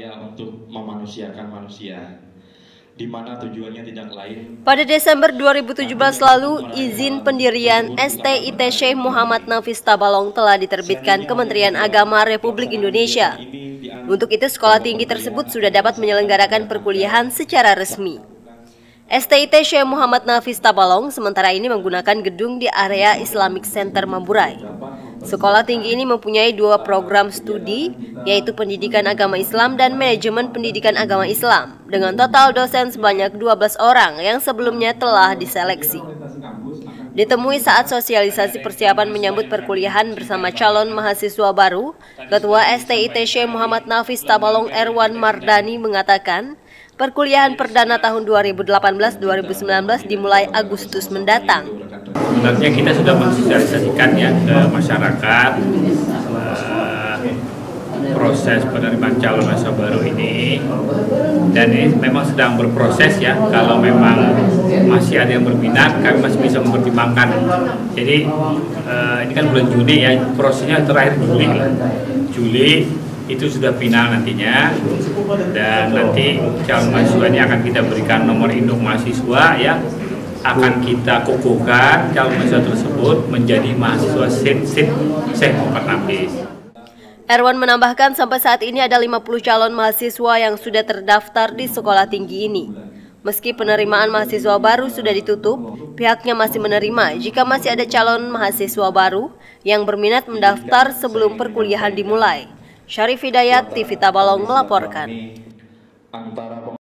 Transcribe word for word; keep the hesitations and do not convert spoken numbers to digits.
upaya untuk memanusiakan manusia, di mana tujuannya tidak lain. Pada Desember dua ribu tujuh belas lalu, izin pendirian S T I T Syekh Muhammad Nafis Tabalong telah diterbitkan Kementerian Agama Republik Indonesia. Untuk itu, sekolah tinggi tersebut sudah dapat menyelenggarakan perkuliahan secara resmi. S T I T Syekh Muhammad Nafis Tabalong sementara ini menggunakan gedung di area Islamic Center Mamburai. Sekolah tinggi ini mempunyai dua program studi, yaitu Pendidikan Agama Islam dan Manajemen Pendidikan Agama Islam, dengan total dosen sebanyak dua belas orang yang sebelumnya telah diseleksi. Ditemui saat sosialisasi persiapan menyambut perkuliahan bersama calon mahasiswa baru, Ketua S T I T Syekh Muhammad Nafis Tabalong Erwan Mardani mengatakan, perkuliahan perdana tahun dua ribu delapan belas dua ribu sembilan belas dimulai Agustus mendatang. Sebenarnya kita sudah mensosialisasikan ya ke masyarakat uh, proses penerimaan calon mahasiswa baru ini, dan ini memang sedang berproses ya. Kalau memang masih ada yang berminat, kami masih bisa mempertimbangkan. Jadi uh, ini kan bulan Juni ya, prosesnya terakhir Juli lah. Juli itu sudah final nantinya, dan nanti calon mahasiswa ini akan kita berikan nomor induk mahasiswa ya, akan kita kukuhkan calon mahasiswa tersebut menjadi mahasiswa SIT SIT Syekh Muhammad Nafis. Erwan menambahkan sampai saat ini ada lima puluh calon mahasiswa yang sudah terdaftar di sekolah tinggi ini. Meski penerimaan mahasiswa baru sudah ditutup, pihaknya masih menerima jika masih ada calon mahasiswa baru yang berminat mendaftar sebelum perkuliahan dimulai. Syarif Hidayat, T V Tabalong melaporkan.